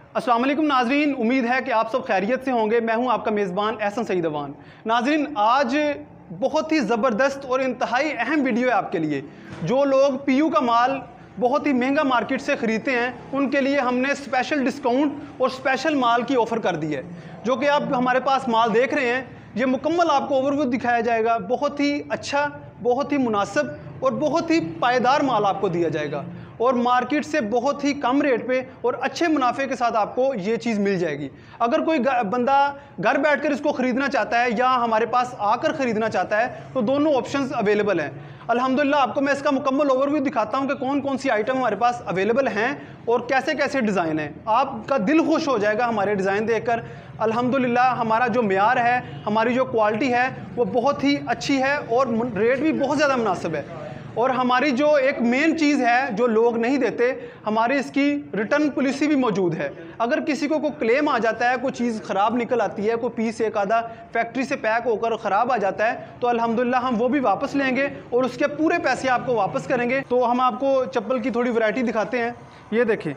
अस्सलाम वालेकुम नाजरीन, उम्मीद है कि आप सब खैरियत से होंगे। मैं हूं आपका मेज़बान एहसन सईद अवान। नाजरीन, आज बहुत ही ज़बरदस्त और इंतहाई अहम वीडियो है आपके लिए। जो लोग पीयू का माल बहुत ही महंगा मार्केट से ख़रीदते हैं उनके लिए हमने स्पेशल डिस्काउंट और स्पेशल माल की ऑफ़र कर दी है। जो कि आप हमारे पास माल देख रहे हैं, ये मुकम्मल आपको ओवरव्यू दिखाया जाएगा। बहुत ही अच्छा, बहुत ही मुनासिब और बहुत ही पायदार माल आपको दिया जाएगा और मार्केट से बहुत ही कम रेट पे और अच्छे मुनाफे के साथ आपको ये चीज़ मिल जाएगी। अगर कोई बंदा घर बैठकर इसको ख़रीदना चाहता है या हमारे पास आकर ख़रीदना चाहता है तो दोनों ऑप्शंस अवेलेबल हैं। अल्हम्दुलिल्लाह आपको मैं इसका मुकम्मल ओवरव्यू दिखाता हूँ कि कौन कौन सी आइटम हमारे पास अवेलेबल हैं और कैसे कैसे डिज़ाइन हैं। आपका दिल खुश हो जाएगा हमारे डिज़ाइन देखकर। अल्हम्दुलिल्लाह हमारा जो मेयार है, हमारी जो क्वालिटी है वो बहुत ही अच्छी है और रेट भी बहुत ज़्यादा मुनासिब है। और हमारी जो एक मेन चीज़ है जो लोग नहीं देते, हमारी इसकी रिटर्न पॉलिसी भी मौजूद है। अगर किसी को कोई क्लेम आ जाता है, कोई चीज़ ख़राब निकल आती है, कोई पीस एक आधा फैक्ट्री से पैक होकर ख़राब आ जाता है, तो अल्हम्दुलिल्लाह हम वो भी वापस लेंगे और उसके पूरे पैसे आपको वापस करेंगे। तो हम आपको चप्पल की थोड़ी वैरायटी दिखाते हैं। ये देखें,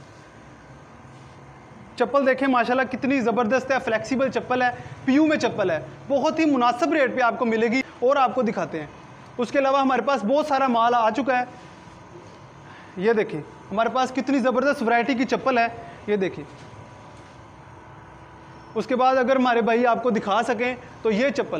चप्पल देखें माशाल्लाह कितनी ज़बरदस्त है, फ्लेक्सिबल चप्पल है, पीयू में चप्पल है, बहुत ही मुनासिब रेट पे आपको मिलेगी। और आपको दिखाते हैं, उसके अलावा हमारे पास बहुत सारा माल आ चुका है। ये देखिए हमारे पास कितनी ज़बरदस्त वैरायटी की चप्पल है, ये देखिए। उसके बाद अगर हमारे भाई आपको दिखा सकें तो ये चप्पल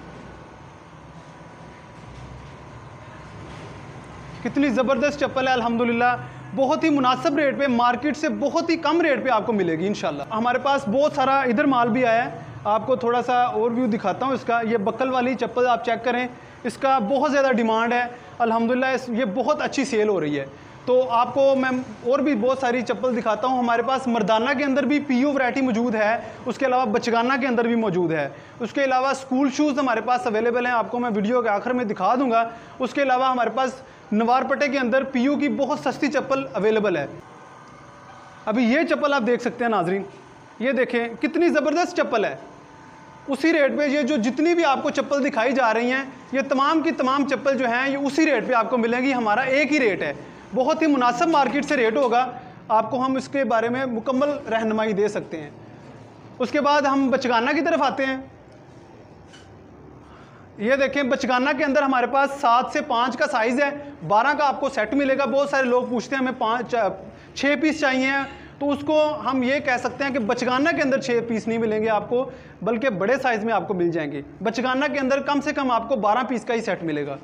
कितनी ज़बरदस्त चप्पल है। अल्हम्दुलिल्लाह बहुत ही मुनासिब रेट पे, मार्केट से बहुत ही कम रेट पे आपको मिलेगी इंशाल्लाह। हमारे पास बहुत सारा इधर माल भी आया है, आपको थोड़ा सा ओवरव्यू दिखाता हूँ इसका। ये बक्कल वाली चप्पल आप चेक करें, इसका बहुत ज़्यादा डिमांड है। अल्हम्दुलिल्लाह ये बहुत अच्छी सेल हो रही है। तो आपको मैं और भी बहुत सारी चप्पल दिखाता हूँ। हमारे पास मर्दाना के अंदर भी पीयू वैरायटी मौजूद है, उसके अलावा बचगाना के अंदर भी मौजूद है। उसके अलावा स्कूल शूज़ हमारे पास अवेलेबल हैं, आपको मैं वीडियो के आखिर में दिखा दूँगा। उसके अलावा हमारे पास नवारपट्टे के अंदर पीयू की बहुत सस्ती चप्पल अवेलेबल है। अभी ये चप्पल आप देख सकते हैं नाजरीन, ये देखें कितनी ज़बरदस्त चप्पल है। उसी रेट पे ये जो जितनी भी आपको चप्पल दिखाई जा रही हैं, ये तमाम की तमाम चप्पल जो हैं ये उसी रेट पे आपको मिलेंगी। हमारा एक ही रेट है, बहुत ही मुनासिब मार्केट से रेट होगा। आपको हम इसके बारे में मुकम्मल रहनुमाई दे सकते हैं। उसके बाद हम बचगाना की तरफ आते हैं। ये देखें, बचगाना के अंदर हमारे पास 7 से 5 का साइज़ है, 12 का आपको सेट मिलेगा। बहुत सारे लोग पूछते हैं हमें 6 पीस चाहिए, तो उसको हम ये कह सकते हैं कि बचगाना के अंदर 6 पीस नहीं मिलेंगे आपको, बल्कि बड़े साइज़ में आपको मिल जाएंगे। बचगाना के अंदर कम से कम आपको 12 पीस का ही सेट मिलेगा।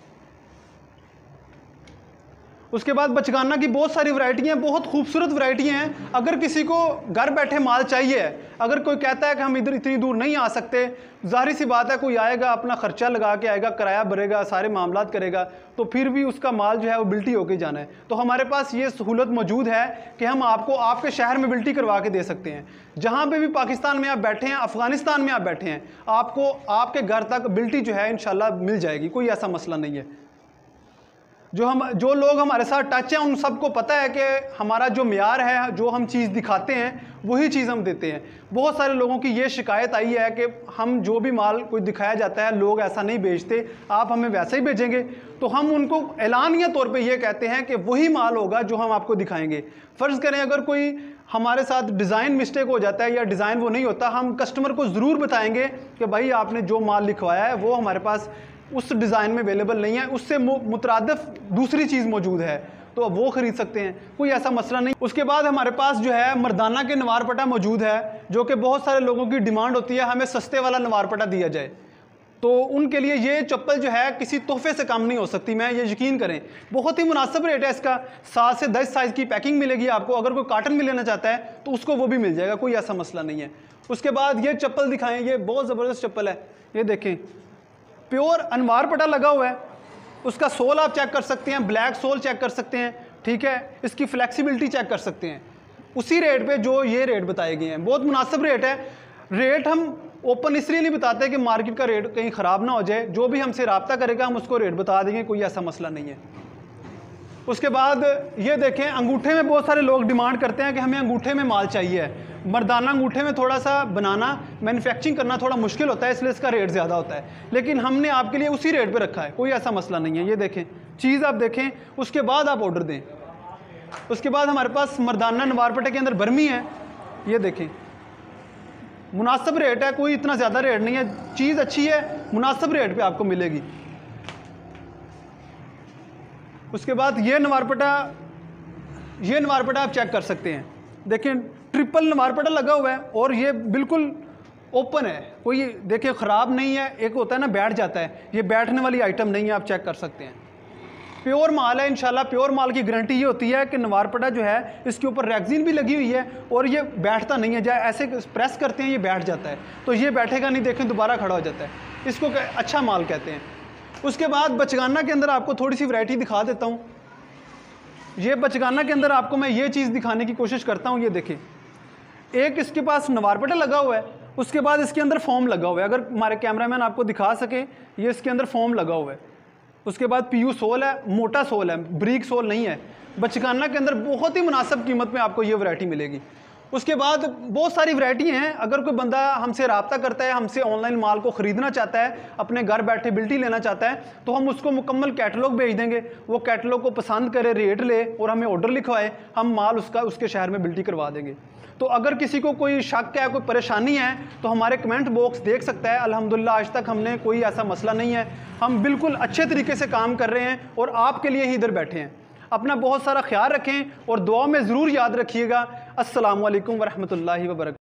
उसके बाद बचगाना की बहुत सारी वैरायटी हैं, बहुत खूबसूरत वैरायटी हैं। अगर किसी को घर बैठे माल चाहिए, अगर कोई कहता है कि हम इधर इतनी दूर नहीं आ सकते, जाहिर सी बात है कोई आएगा अपना ख़र्चा लगा के आएगा, किराया भरेगा, सारे मामलात करेगा, तो फिर भी उसका माल जो है वो बिल्टी होके जाना है। तो हमारे पास ये सहूलत मौजूद है कि हम आपको आपके शहर में बिल्टी करवा के दे सकते हैं। जहाँ पे भी पाकिस्तान में आप बैठे हैं, अफ़गानिस्तान में आप बैठे हैं, आपको आपके घर तक बिल्टी जो है इंशाल्लाह मिल जाएगी, कोई ऐसा मसला नहीं है। जो लोग हमारे साथ टच हैं उन सबको पता है कि हमारा जो मेयार है, जो हम चीज़ दिखाते हैं वही चीज़ हम देते हैं। बहुत सारे लोगों की ये शिकायत आई है कि हम जो भी माल कोई दिखाया जाता है लोग ऐसा नहीं बेचते, आप हमें वैसे ही भेजेंगे। तो हम उनको एलानिया तौर पे ये कहते हैं कि वही माल होगा जो हम आपको दिखाएंगे। फ़र्ज़ करें अगर कोई हमारे साथ डिज़ाइन मिस्टेक हो जाता है या डिज़ाइन वो नहीं होता, हम कस्टमर को ज़रूर बताएँगे कि भाई आपने जो माल लिखवाया है वो हमारे पास उस डिज़ाइन में अवेलेबल नहीं है, उससे मुतरादिफ दूसरी चीज़ मौजूद है, तो वो ख़रीद सकते हैं, कोई ऐसा मसला नहीं। उसके बाद हमारे पास जो है मर्दाना के नवारपट्टा मौजूद है, जो कि बहुत सारे लोगों की डिमांड होती है हमें सस्ते वाला नवारपट्टा दिया जाए। तो उनके लिए ये चप्पल जो है किसी तोहफे से कम नहीं हो सकती, मैं ये यकीन करें। बहुत ही मुनासिब रेट है इसका, 7 से 10 साइज़ की पैकिंग मिलेगी आपको। अगर कोई कॉटन में लेना चाहता है तो उसको वो भी मिल जाएगा, कोई ऐसा मसला नहीं है। उसके बाद ये चप्पल दिखाएँ, ये बहुत ज़बरदस्त चप्पल है, ये देखें प्योर अनवारपट्टा लगा हुआ है। उसका सोल आप चेक कर सकते हैं, ब्लैक सोल चेक कर सकते हैं, ठीक है। इसकी फ्लेक्सिबिलिटी चेक कर सकते हैं, उसी रेट पे जो ये रेट बताए गए हैं। बहुत मुनासिब रेट है। रेट हम ओपन इसलिए नहीं बताते कि मार्केट का रेट कहीं ख़राब ना हो जाए। जो भी हमसे रब्ता करेगा हम उसको रेट बता देंगे, कोई ऐसा मसला नहीं है। उसके बाद ये देखें, अंगूठे में बहुत सारे लोग डिमांड करते हैं कि हमें अंगूठे में माल चाहिए। मर्दाना अंगूठे में थोड़ा सा बनाना, मैन्युफैक्चरिंग करना थोड़ा मुश्किल होता है, इसलिए इसका रेट ज़्यादा होता है, लेकिन हमने आपके लिए उसी रेट पे रखा है, कोई ऐसा मसला नहीं है। ये देखें चीज़, आप देखें, उसके बाद आप ऑर्डर दें। उसके बाद हमारे पास मर्दाना नवारपटे के अंदर बर्मी है, ये देखें मुनासिब रेट है, कोई इतना ज़्यादा रेट नहीं है, चीज़ अच्छी है, मुनासिब रेट पे आपको मिलेगी। उसके बाद ये नवारपटा आप चेक कर सकते हैं, देखें ट्रिपल नवारपटा लगा हुआ है और ये बिल्कुल ओपन है, कोई देखिए ख़राब नहीं है। एक होता है ना बैठ जाता है, ये बैठने वाली आइटम नहीं है, आप चेक कर सकते हैं। प्योर माल है इंशाल्लाह। प्योर माल की गारंटी ये होती है कि नवारपटा जो है इसके ऊपर रेक्सिन भी लगी हुई है और ये बैठता नहीं है, जहाँ ऐसे प्रेस करते हैं ये बैठ जाता है, तो ये बैठेगा नहीं, देखें दोबारा खड़ा हो जाता है, इसको अच्छा माल कहते हैं। उसके बाद बचगाना के अंदर आपको थोड़ी सी वैरायटी दिखा देता हूँ। ये बचगाना के अंदर आपको मैं ये चीज़ दिखाने की कोशिश करता हूँ, ये देखें एक इसके पास नवारपटा लगा हुआ है, उसके बाद इसके अंदर फोम लगा हुआ है, अगर हमारे कैमरामैन आपको दिखा सके, ये इसके अंदर फोम लगा हुआ है। उसके बाद पीयू सोल है, मोटा सोल है, ब्रीक सोल नहीं है। बचगाना के अंदर बहुत ही मुनासिब कीमत में आपको ये वैरायटी मिलेगी। उसके बाद बहुत सारी वैरायटी हैं, अगर कोई बंदा हमसे रब्ता करता है, हमसे ऑनलाइन माल को ख़रीदना चाहता है, अपने घर बैठे बिल्टी लेना चाहता है, तो हम उसको मुकम्मल कैटलॉग भेज देंगे, वो कैटलॉग को पसंद करे, रेट ले और हमें ऑर्डर लिखवाए, हम माल उसके शहर में बिल्टी करवा देंगे। तो अगर किसी को कोई शक है, कोई परेशानी है, तो हमारे कमेंट बॉक्स देख सकता है। अल्हम्दुलिल्लाह आज तक हमने कोई ऐसा मसला नहीं है, हम बिल्कुल अच्छे तरीके से काम कर रहे हैं और आपके लिए ही इधर बैठे हैं। अपना बहुत सारा ख्याल रखें और दुआ में ज़रूर याद रखिएगा। अस्सलामु अलैकुम वरहमतुल्लाहि वबरकातुहू।